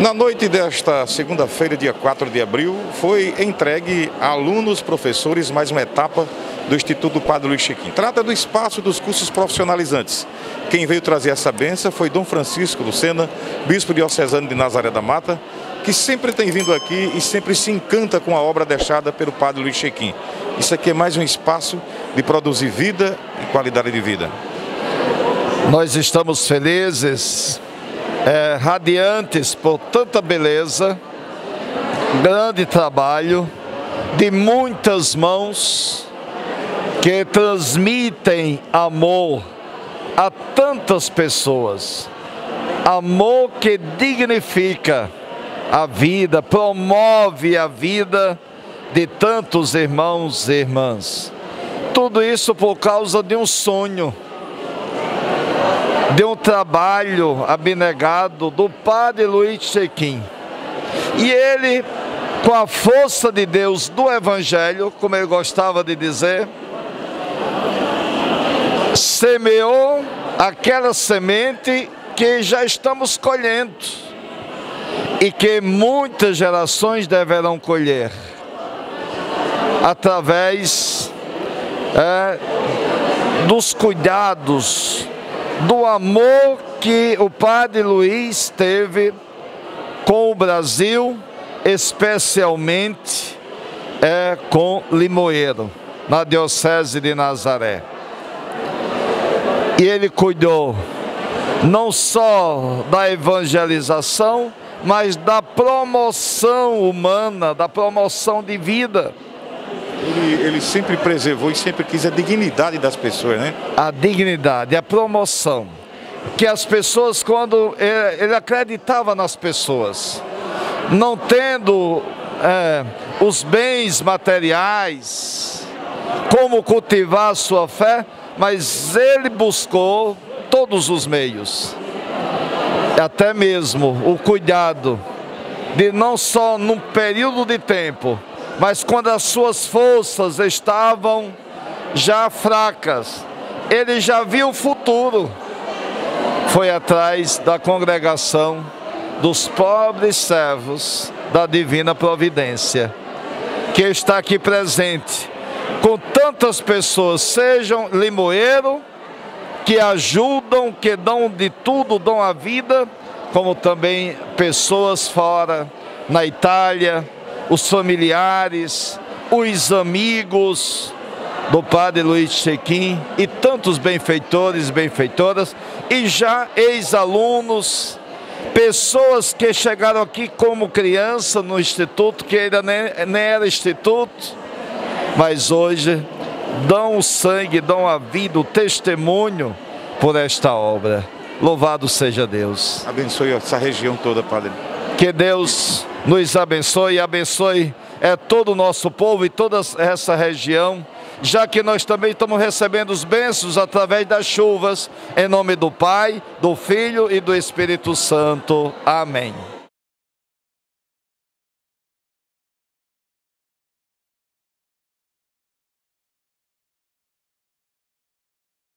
Na noite desta segunda-feira, dia 4 de abril, foi entregue a alunos, professores, mais uma etapa do Instituto Padre Luiz Chequim. Trata do espaço dos cursos profissionalizantes. Quem veio trazer essa bênção foi Dom Francisco Lucena, bispo diocesano de Nazaré da Mata, que sempre tem vindo aqui e sempre se encanta com a obra deixada pelo Padre Luiz Chequim. Isso aqui é mais um espaço de produzir vida e qualidade de vida. Nós estamos felizes, radiantes por tanta beleza, grande trabalho de muitas mãos que transmitem amor a tantas pessoas, amor que dignifica a vida, promove a vida de tantos irmãos e irmãs. Tudo isso por causa de um sonho, de um trabalho abnegado do Padre Luiz Chequim. E ele, com a força de Deus do Evangelho, como ele gostava de dizer, semeou aquela semente que já estamos colhendo e que muitas gerações deverão colher através dos cuidados, do amor que o Padre Luiz teve com o Brasil, especialmente com Limoeiro, na Diocese de Nazaré. E ele cuidou não só da evangelização, mas da promoção humana, da promoção de vida. Ele sempre preservou e sempre quis a dignidade das pessoas, né? A dignidade, a promoção. Que as pessoas, quando ele acreditava nas pessoas, não tendo os bens materiais, como cultivar a sua fé, mas ele buscou todos os meios. Até mesmo o cuidado de não só num período de tempo, mas quando as suas forças estavam já fracas, ele já viu o futuro. Foi atrás da congregação dos pobres servos da Divina Providência, que está aqui presente, com tantas pessoas, sejam limoeiro, que ajudam, que dão de tudo, dão a vida, como também pessoas fora, na Itália, os familiares, os amigos do Padre Luiz Chequim e tantos benfeitores e benfeitoras, e já ex-alunos, pessoas que chegaram aqui como criança no instituto, que ainda nem era instituto, mas hoje dão o sangue, dão a vida, o testemunho por esta obra. Louvado seja Deus. Abençoe essa região toda, Padre. Que Deus nos abençoe e abençoe todo o nosso povo e toda essa região, já que nós também estamos recebendo os bênçãos através das chuvas, em nome do Pai, do Filho e do Espírito Santo. Amém.